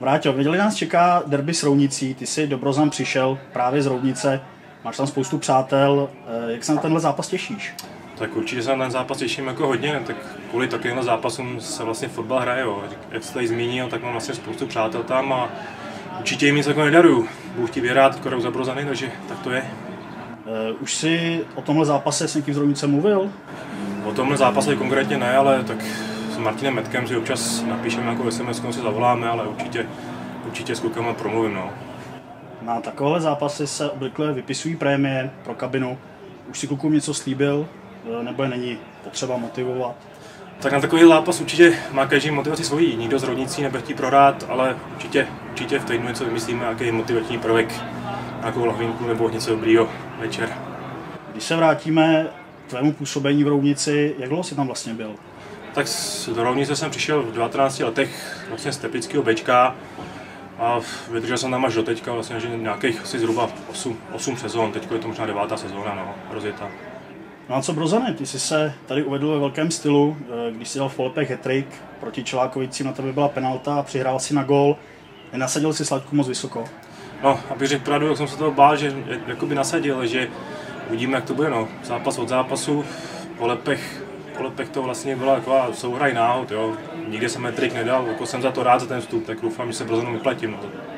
Vráťo, věděli, nás čeká derby s Roudnicí, ty jsi do Brozan přišel právě z Roudnice, máš tam spoustu přátel, jak se na tenhle zápas těšíš? Tak určitě se na ten zápas těším jako hodně, tak kvůli takovým zápasům se vlastně fotbal hraje, jo. Jak jsi tady zmínil, tak mám vlastně spoustu přátel tam a určitě jim nic jako nedaruju. Budu chtít vyhrát korou za Brozany, takže tak to je. Už jsi o tomhle zápase s někým z Roudnice mluvil? O tomhle zápase konkrétně ne, ale tak s Martinem Metkem si občas napíšeme nějakou SMS, si zavoláme, ale určitě s klukama promluvím. No. Na takovéhle zápasy se obvykle vypisují prémie pro kabinu. Už si klukům něco slíbil, nebo je není potřeba motivovat? Tak na takový zápas určitě má každý motivaci svojí. Nikdo z Roudnicí nebude chtít prohrát, ale určitě v týdnu něco vymyslíme, jaký motivační prvek, nějakou lahvinku nebo něco dobrýho večer. Když se vrátíme k tvému působení v Roudnici, jak dlouho jsi tam vlastně byl? Tak do Roudnice jsem přišel v 19 letech vlastně z teplického Bčka a vydržel jsem tam až do teďka, vlastně že nějakých asi zhruba 8 sezón, teď je to možná 9. sezóna, no, rozjetá. No a co Brozany, ty jsi se tady uvedl ve velkém stylu, když jsi dal v Polepech hat-trick, proti Čelákovicím na tebe byla penalta a přihrál si na gól. Nenasadil si Slaďku moc vysoko? No, abych řekl pravdu, jak jsem se toho bál, že jakoby nasadil, že uvidíme, jak to bude, no. Zápas od zápasu, Polepech to vlastně byla taková souhraj náhod, jo. Nikde jsem hat-trick nedal, jako jsem za to rád za ten vstup, tak doufám, že se Brozanům vyplatím. No.